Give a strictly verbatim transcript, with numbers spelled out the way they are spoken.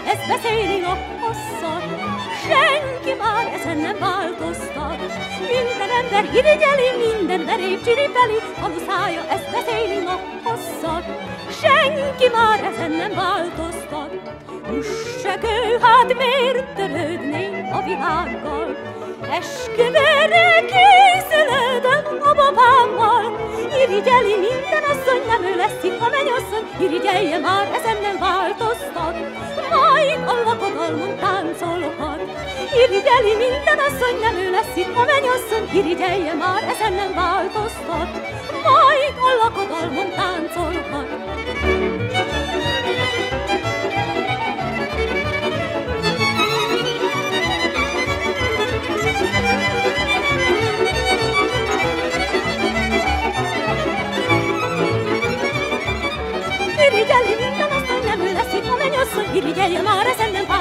ezt beszéli naphosszat, senki már ezen nem változtat. Minden ember irigyeli, minden derék csiripeli, haluszája ezt beszéli naphosszat, senki már ezen nem változtat. Üssek ő, hát miért törődnék a világgal? Esküvőre készülődöm a babámmal. Irigyeli minden asszony, nem ő lesz itt a mennyasszony, irigyelje már, ezen nem változtat, majd a lakodalmon táncolhat. Irigyeli minden asszony, nem ő lesz itt a mennyasszony, irigyelje már, ezen nem változtat, majd a lakodalmon táncolhat. Irigyeli minden asszony, nem ő lesz itt a mennyasszony, irigyelje már, ezen nem